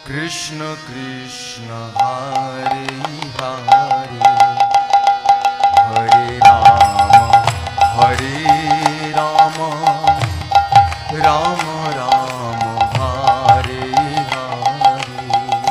Krishna Krishna Hare Hare Hare Ram Ram Ram Hare Hare.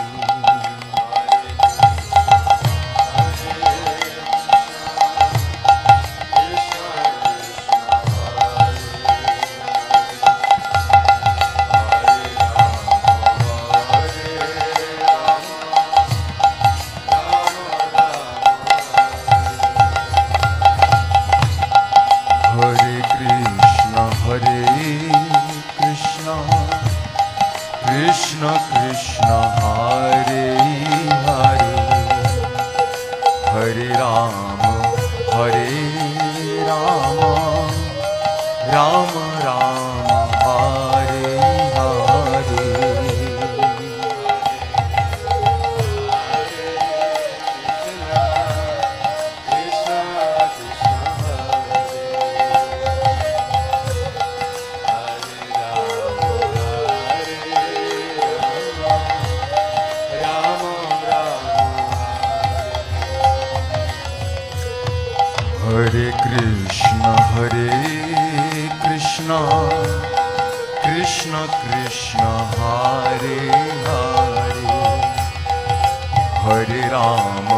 Krishna Krishna Hare Hare Hare Ram Ram Ram Hare Hare. Hare Krishna Krishna Krishna Hare Hare Hare Ram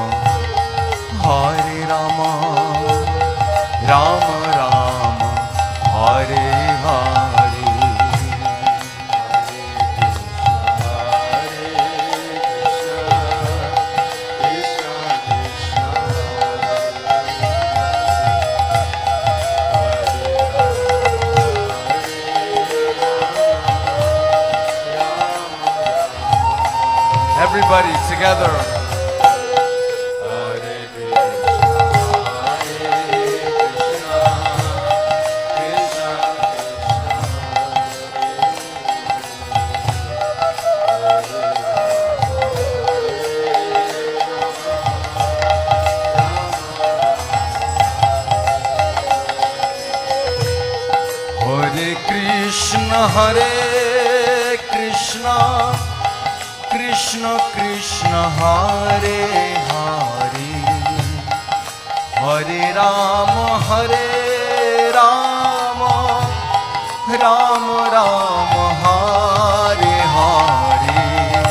Ram Ram Hare Hare. Everybody together. Hare Krishna, Krishna Krishna, Hare Krishna, Krishna Krishna Hare Hare Hare Rama Ram Ram Hare Hare।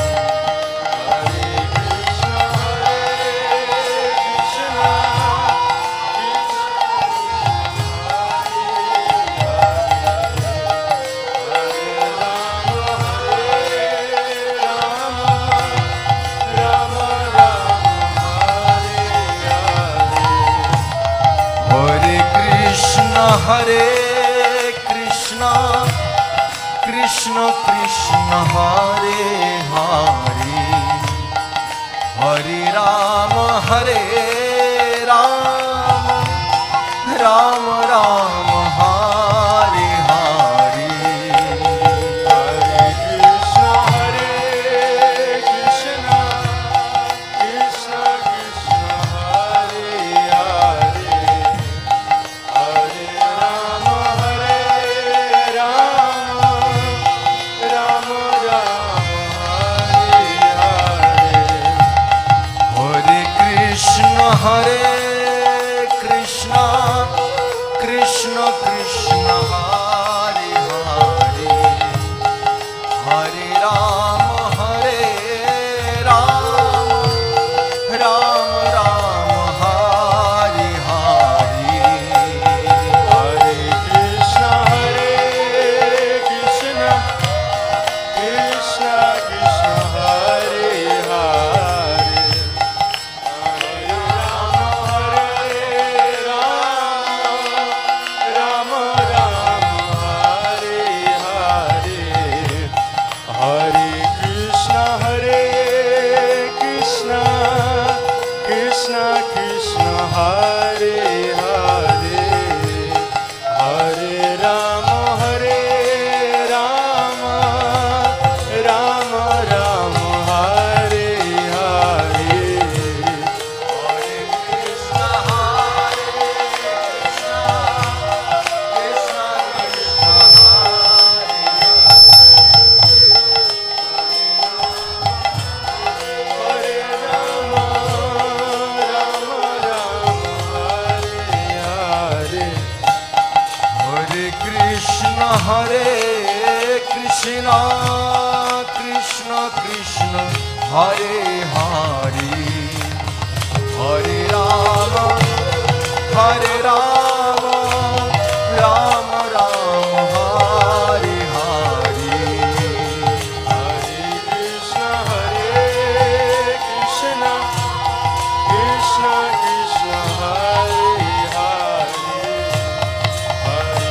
Hare Krishna, Krishna Krishna Hare Hare Hare Rama Ram Ram Hare Hare। Hare Krishna, Krishna Krishna Hare Hare Hare Rama Ram Ram Hare Krishna Krishna Krishna Hare Hare Hare Rama Hare Rama Rama Rama Hare Hare Hare Krishna Krishna Krishna Hare Hare Hare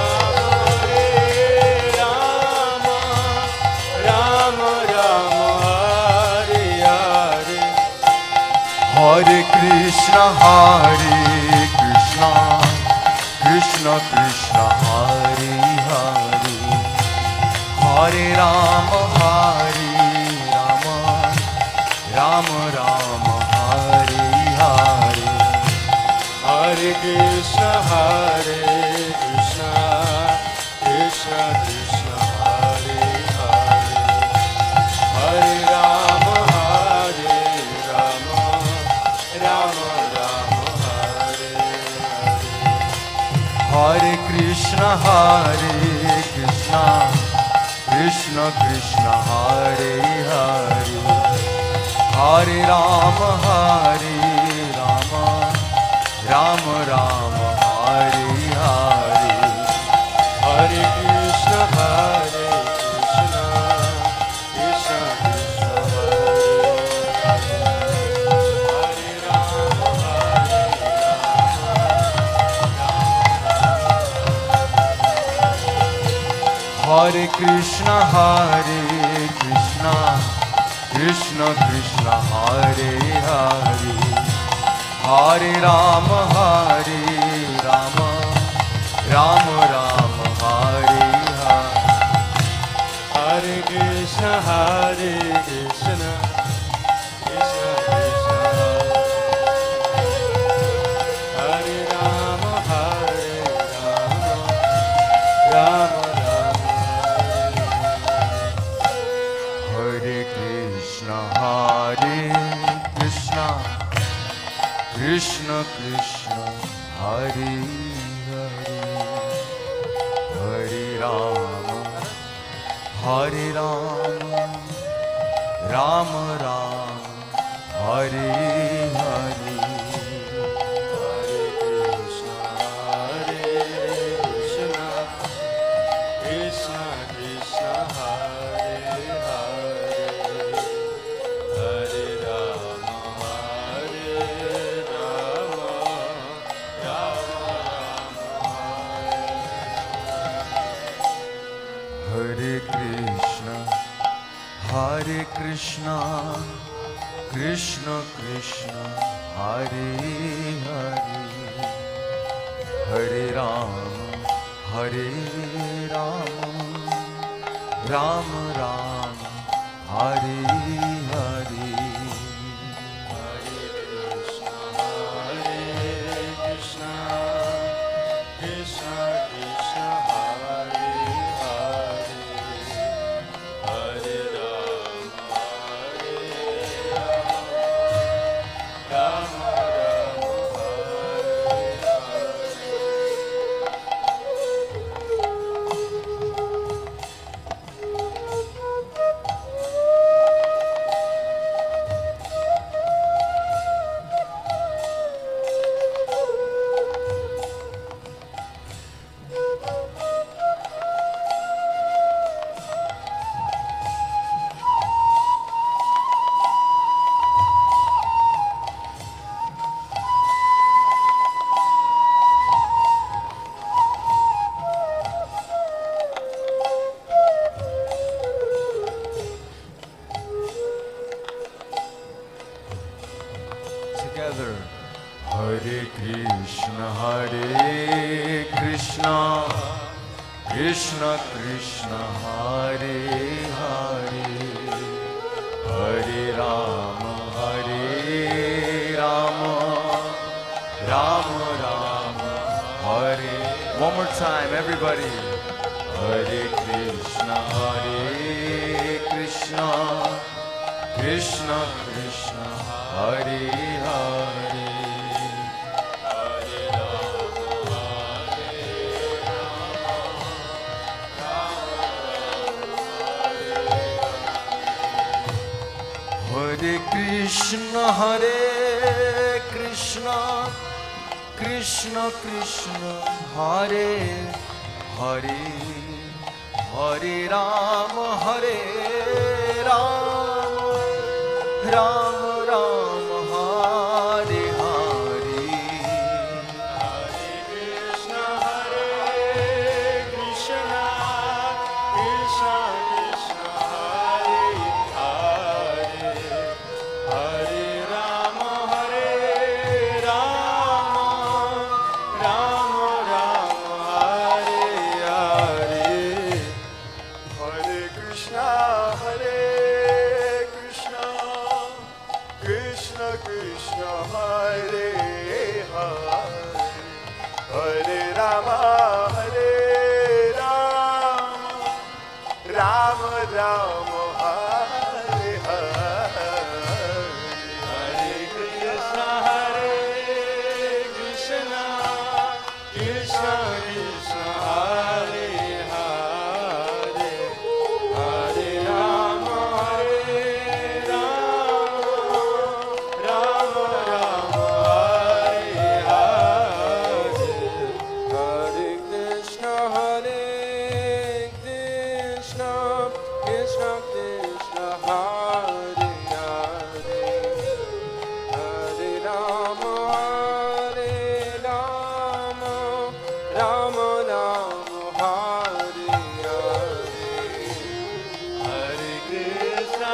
Rama Rama Rama Hare Hare Hare Krishna Krishna Krishna Hare Hare Hare Rama Rama Rama Hare Hare Hare Krishna Krishna Krishna Hare Hare Hare Rama Rama Rama Hare Hare Hare Krishna Krishna Krishna Hare Hare Hare Rama Rama Rama Hare Hare Hare Krishna Krishna Krishna Hare Hare Krishna Krishna Krishna Hare Hare Hare Rama Rama Rama Hare Hare Hare Krishna Krishna Krishna Hare Rama Rama Hare Krishna Krishna Krishna Hare Hare Hare Rama Rama Rama Hare Hare Hare Krishna Krishna Krishna Krishna Hare Hare Hare Rama Hare Krishna Krishna Krishna Hare Hare Hare Rama Rama Rama Hare Hare Hare Krishna Krishna Krishna Krishna Hare Hare Hare Rama Rama together. Hare Krishna, Krishna Krishna, Hare Hare, Hare Rama, Rama Rama, Hare. One more time, everybody. Hare Krishna, Krishna Krishna, Hare Hare. Hare Krishna, Krishna Krishna, Hare Hare, Hare Rama, Rama Rama, Hare Hare. Hare Krishna, Krishna Krishna, Hare Hare, Hare Rama, Rama Rama, Hare Hare. Hare Krishna, Krishna Krishna, Hare Hare, Hare Rama, Rama Rama, Hare Hare. Hare Krishna, Krishna Krishna, Hare Hare, Hare Rama, Rama Rama, Hare Hare. Hare Krishna, Krishna Krishna, Hare Hare, Hare Rama, Rama Rama, Hare Hare. Hare Krishna,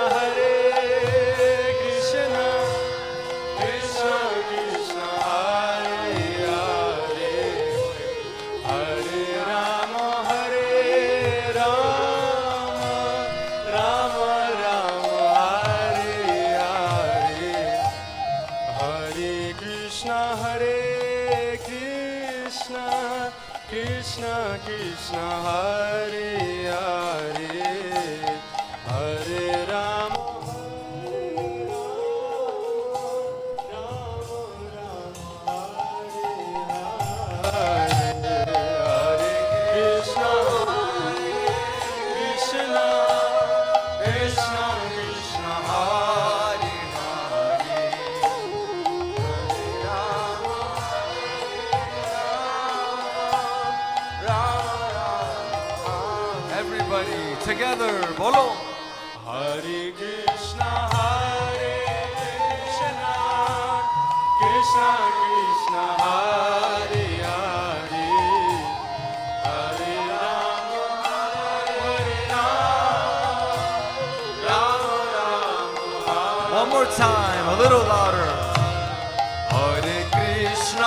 Krishna Krishna, Hare Hare, Hare Rama, Rama Rama, Hare Hare. Hare Krishna, Krishna Krishna, Hare Hare, Hare Rama, Hare Krishna, Krishna Krishna, Hare Hare, everybody together, bolo. Hare Krishna, Krishna Krishna, Hare Hare, Hare Rama, Rama Rama, One more time, a little louder. Hare Krishna,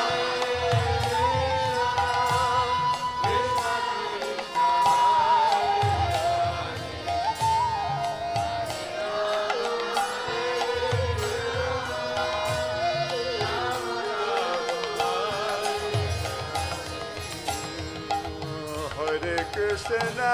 Hare Krishna,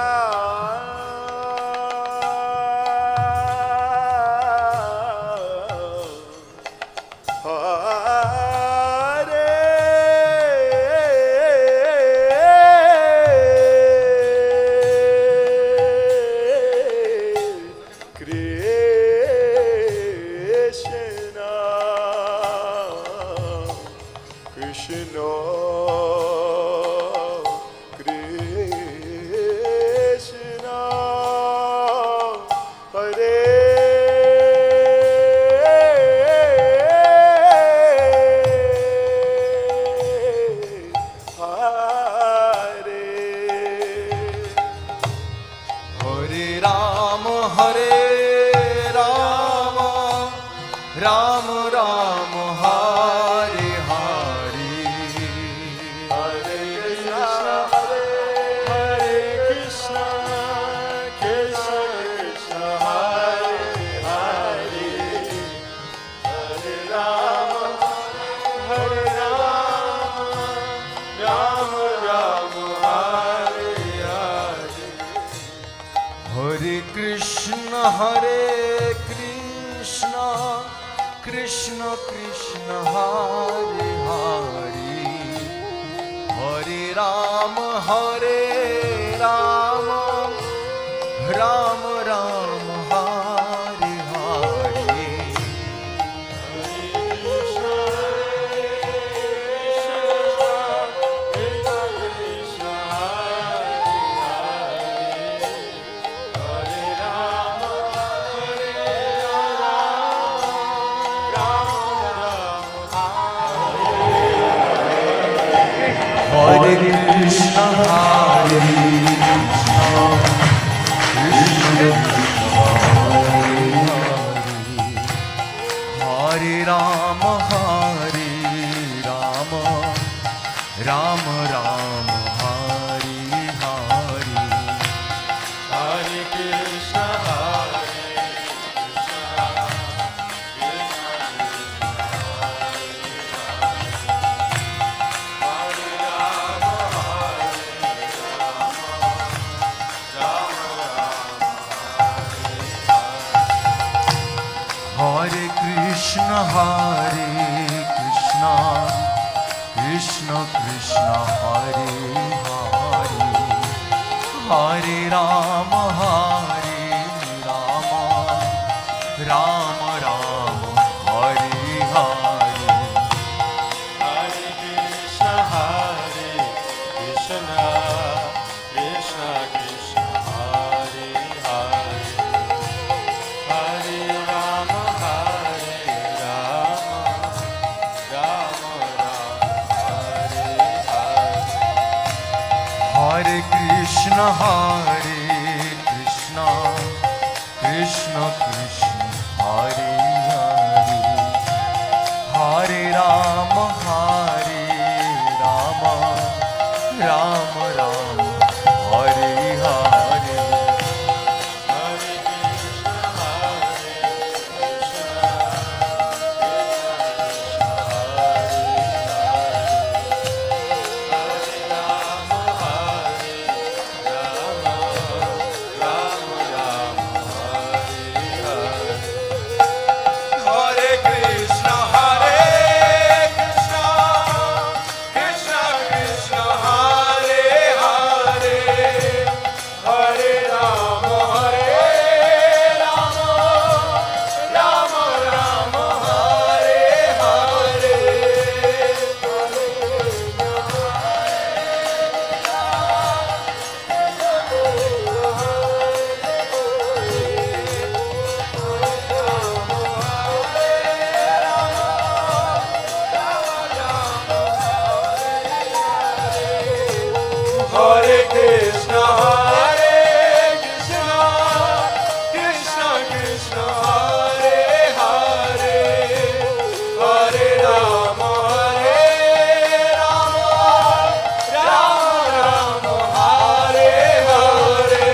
Hare Krishna, Krishna Krishna, Hare Hare, Hare Rama, Rama Rama, Hare Hare. Hare Krishna, Hare Krishna, Hare Rama, Hare Rama, Rama Rama, Hare Hare. Hare Krishna, Hare Hare Krishna, Hare Krishna, Krishna Krishna, Hare Hare, Hare Rama, Hare Rama, Rama Rama, Hare Hare. Hare Krishna, Hare Krishna, Krishna Krishna, Hare Hare, Hare Rama, Hare Rama, Rama Rama, Hare Hare. Hare Krishna, Hare Krishna, Krishna Krishna, Hare Hare, Hare Rama, Hare Rama, Rama Rama, Hare Hare. Hare Krishna, Hare Krishna, Krishna Krishna, Hare Hare, Hare Rama, Hare Rama, Rama Rama, Hare Hare. Hare Krishna, Hare Krishna, Krishna Krishna, Hare Hare, Hare Rama, Hare Rama, Rama Rama, Hare Hare.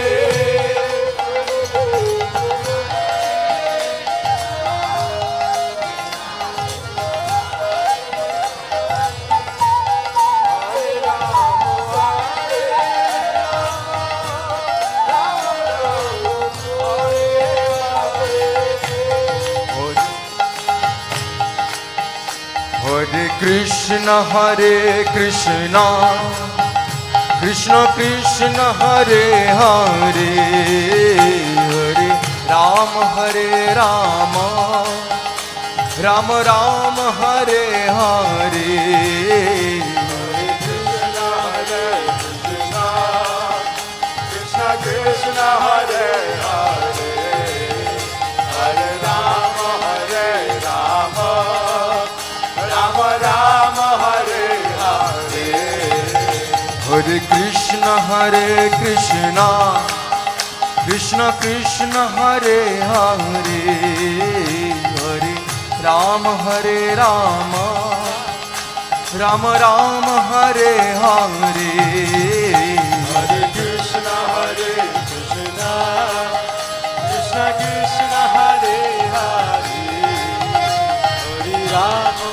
Hare Krishna, Hare Krishna, Krishna Krishna, Hare Hare, Hare Rama, Hare Rama, Rama Rama, Hare Hare. Krishna, Hare Krishna, Krishna Krishna, Hare Hare, Hare Rama, Hare Rama, Rama Rama, Hare Hare. Hare Krishna, Hare Krishna, Krishna Krishna, Hare Hare, Hare Rama, Hare Rama, Rama Rama, Hare Hare. Hare Krishna, Hare Krishna, Krishna Krishna, Hare Hare, Hare Rama,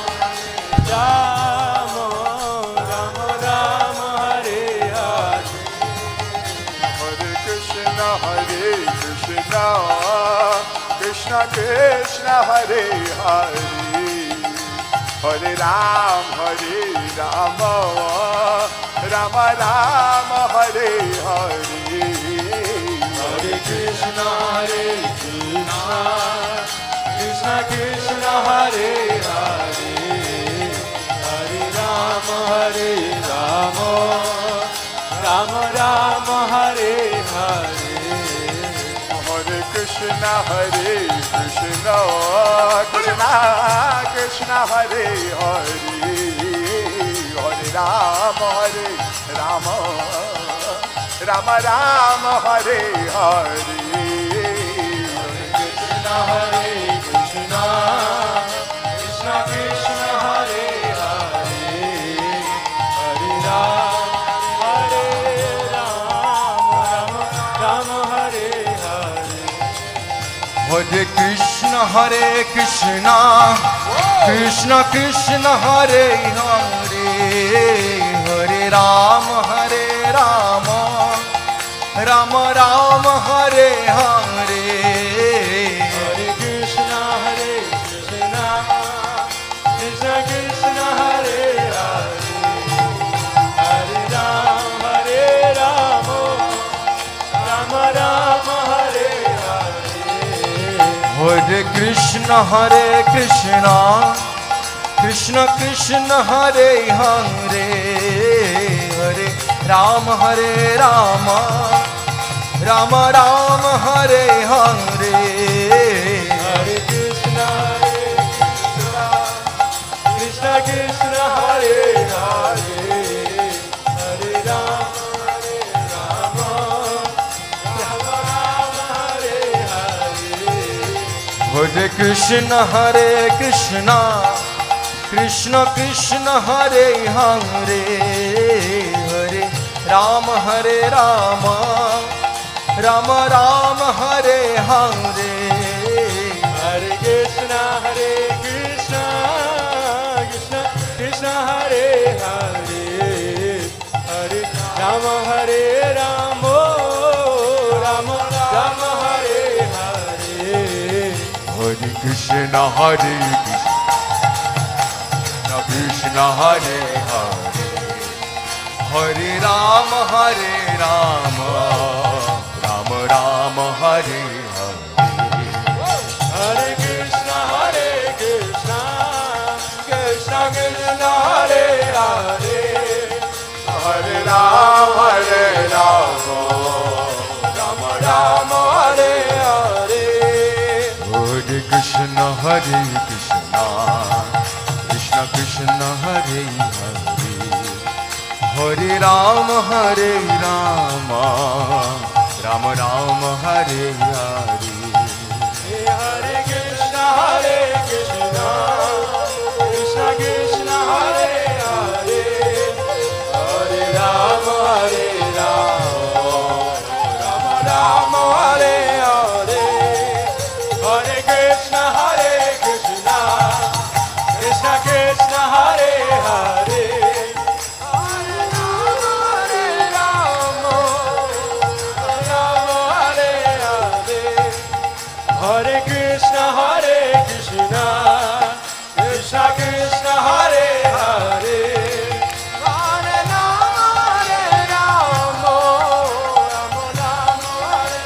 Rama, Rama Rama, Hare Hare. Hare Krishna, Hare Krishna, Krishna Krishna, Hare Hare, Hare Rama, Rama Rama, Hare Hare. Hare Krishna, Hare Krishna, Krishna Krishna, Hare Hare, Hare Rama, Rama Rama, Hare Hare. Hare Krishna, Hare Krishna, Krishna Krishna, Hare Hare, Hare Ram, Rama Rama, Hare Hare. Krishna Hare Krishna, Krishna Krishna Hare Hare, Hare Ram, Hare Ram, Ram Ram Hare Hare. Hare Krishna Hare Krishna, Krishna Krishna Hare Hare, Hare Ram, Hare Ram, Ram Ram Hare Hare. Hare Krishna Hare Krishna, Krishna Krishna Hare Hare, Hare Ram, Hare Ram, Ram Ram Hare Hare. Hare Krishna Hare Krishna, Krishna Krishna Hare Hare, Hare Ram, Hare Ram, Ram Ram Hare Hare. Hare Krishna Hare Krishna, Krishna Krishna Hare Hare, Hare Ram, Hare Ram, Ram Ram Hare Hare. Hare Krishna Hare Krishna, Krishna Krishna Hare Hare, Hare Ram, Hare Ram, Ram Ram Hare Hare. Hare Krishna Hare Krishna, Krishna Krishna Hare Hare, Hare Ram, Hare Ram, Ram Ram Hare Hare. Hare Krishna Hare Krishna, Krishna Hare Hare, Hare Ram, Hare Ram, Ram Ram Hare Hare. Hare Krishna Hare Krishna, Krishna Krishna Hare Hare, Hare Ram, Hare Ram, Ram Ram Hare Hare. Hare Krishna Hare Krishna, Krishna Krishna Hare Hare, Hare Ram, Hare Ram, Ram Ram Hare Hare. Hare Krishna Hare Krishna, Krishna Krishna Hare Hare, Hare Ram, Hare Ram, Ram Ram Hare Hare. Hare Krishna Hare Krishna, Krishna Krishna Hare Hare, Hare Krishna Hare Krishna, Krishna Krishna Hare Hare, Hare Ram, Hare Ram, Ram Ram Hare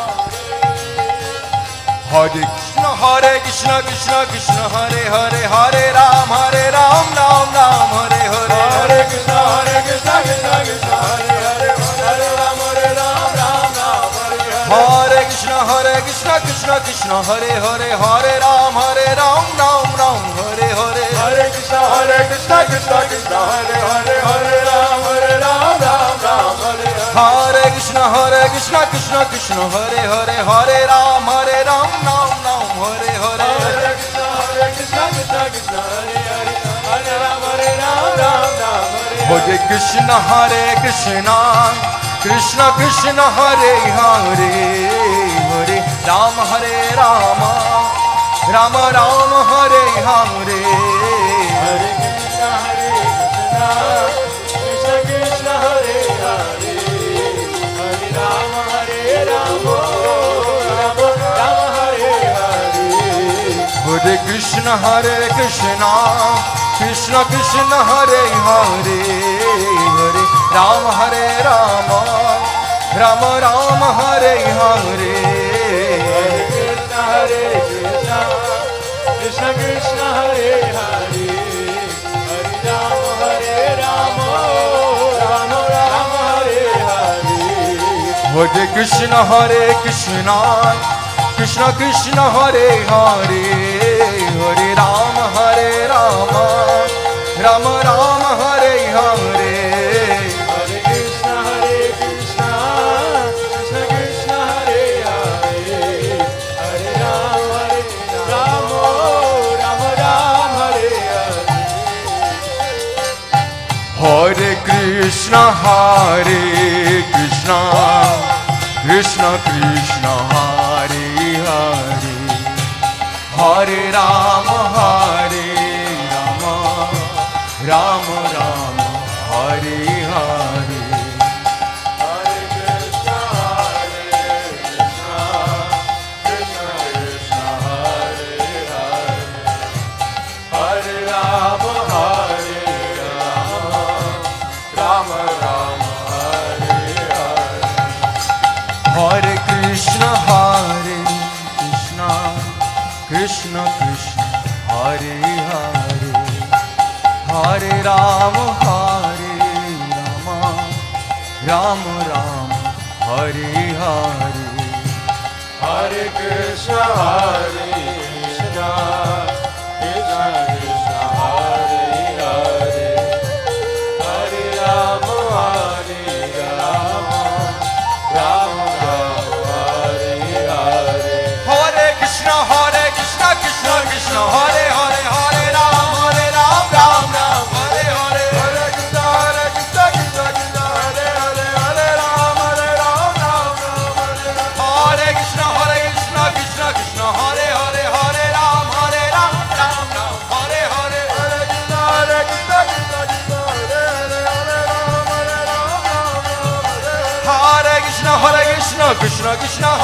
Hare. Hare Krishna Hare Krishna, Krishna Krishna Hare Hare, Hare Ram, Ram Ram Hare Hare. Hare Krishna Hare Krishna, Krishna Krishna Hare Hare, Hare Ram, Ram Ram Hare Hare. Hare Krishna Hare Krishna, Krishna Krishna Hare Hare, Hare Ram, Ram Ram Hare Hare. Hare Krishna Hare Krishna, Krishna Krishna Hare Hare, Hare Ram, Ram Ram Hare Hare. Hare Krishna Hare Krishna, Krishna Krishna Hare Hare, Hare Ram, Ram Hare Hare. Hare Krishna Hare Krishna, Krishna Krishna Hare Hare, Hare Ram, Ram Hare. Hare Krishna Hare Krishna, Krishna Krishna Hare Hare, Hare Ram, Ram Ram Hare Hare. Hare Krishna Hare Krishna, Krishna Krishna Hare Hare, Hare Ram, Ram Hare Hare. Hare Krishna Hare Krishna, Krishna Krishna Hare Hare, Hare Ram, Ram Ram Hare Hare. Hare Krishna Hare Krishna, Krishna Krishna Hare Hare, Hare Ram, Ram Hare Hare. Hare Krishna Hare Krishna, Krishna Krishna Hare Hare, Hare Ram, Ram Ram Hare Hare. Krishna, Krishna Krishna, Hare Hare, Hare Rama, Rama Rama, Hare Hare. Hare Krishna, Krishna Krishna, Hare Hare, Hare Rama, Rama Rama, Hare Hare. Hare Krishna, Krishna Krishna, Hare Hare, Hare Rama, Rama Rama, Hare Hare. Hare Krishna, Krishna Krishna, Hare Hare, Hare Rama, Rama Rama, Hare Hare. Hare Krishna, Krishna Krishna, Hare Hare, Hare Ram, Ram Ram, Hare Hare. Hare Krishna, Krishna Krishna, Hare Hare, Hare Rama, Ram Ram, Hare Hare. Hare Krishna, Krishna Krishna, Hare Hare, Hare Ram, Ram Ram, Hare Hare. Hare Krishna, Krishna Krishna, Hare Hare, Hare Rama, Ram Ram, Hare Hare. Hare Krishna, Krishna Krishna,